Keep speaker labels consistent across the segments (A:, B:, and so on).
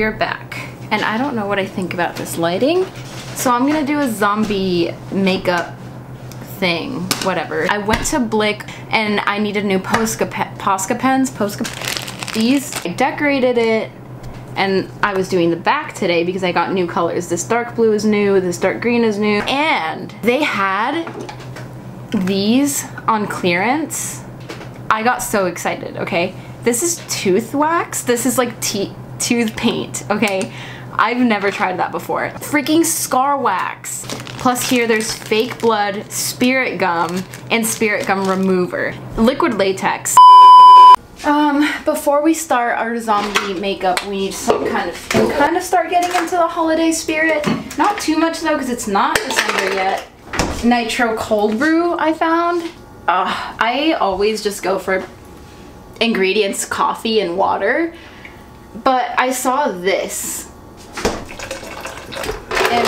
A: we are back. And I don't know what I think about this lighting. So I'm gonna do a zombie makeup thing, whatever. I went to Blick and I needed new Posca pens. These. I decorated it and I was doing the back today because I got new colors. This dark blue is new, this dark green is new. And they had these on clearance. I got so excited, okay? This is tooth wax. This is like tooth paint, okay? I've never tried that before. Freaking scar wax. Plus here there's fake blood, spirit gum, and spirit gum remover. Liquid latex. Before we start our zombie makeup, we need some kind of start getting into the holiday spirit. Not too much though, because it's not December yet. Nitro cold brew I found. I always just go for ingredients, coffee and water, but I saw this. And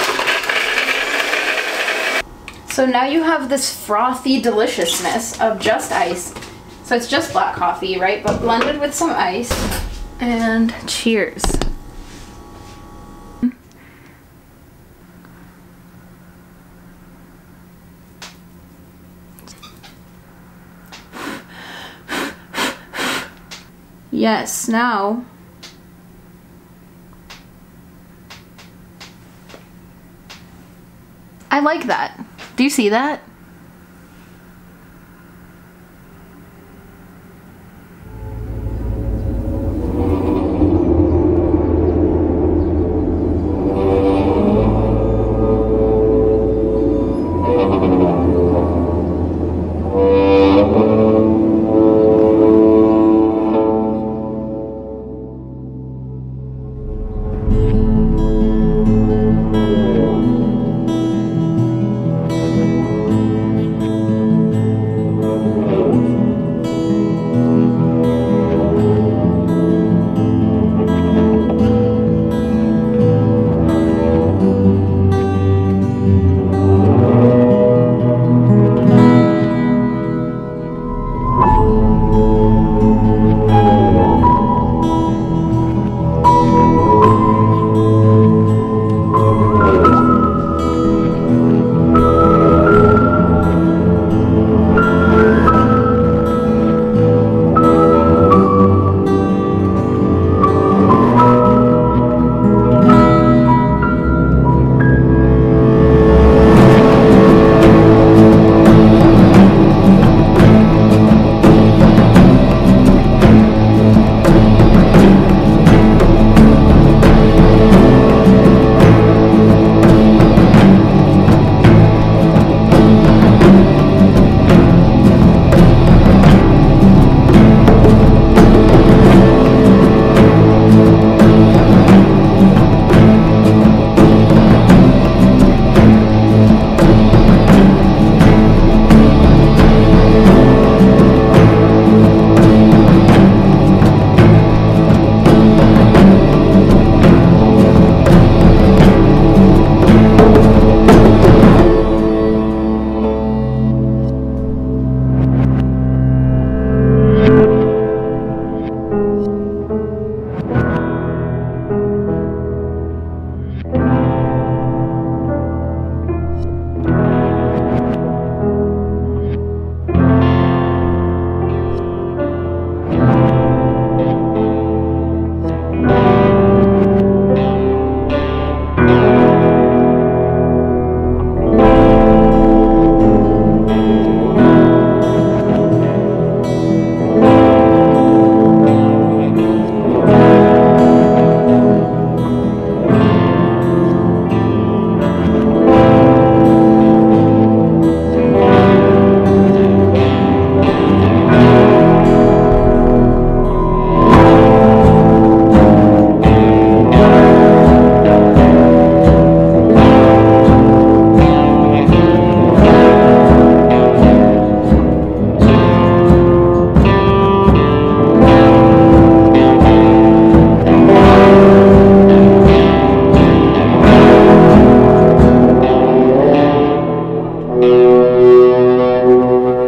A: so now you have this frothy deliciousness of just ice. So it's just black coffee, right? But blended with some ice. And cheers. Yes, now. I like that. Do you see that?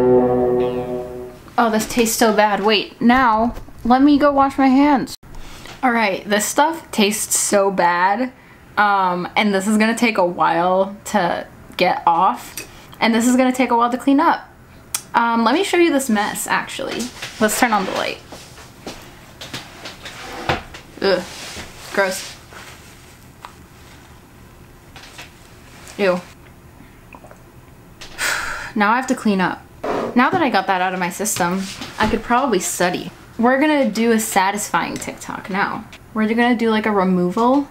A: Oh, this tastes so bad. Wait, now, let me go wash my hands. All right, this stuff tastes so bad. And this is gonna take a while to get off. And this is gonna take a while to clean up. Let me show you this mess, actually. Let's turn on the light. Ugh, gross. Ew. Now I have to clean up. Now that I got that out of my system, I could probably study. We're gonna do a satisfying TikTok now. We're gonna do like a removal.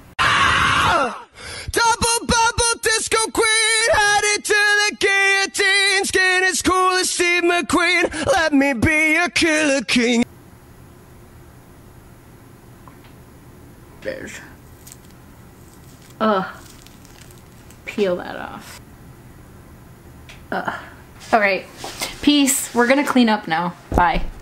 B: Double bubble disco queen, headed to the guillotine. Skin as cool as Steve McQueen. Let me be your killer king.
A: There's. Ugh. Peel that off. Ugh. Alright. Peace. We're gonna clean up now. Bye.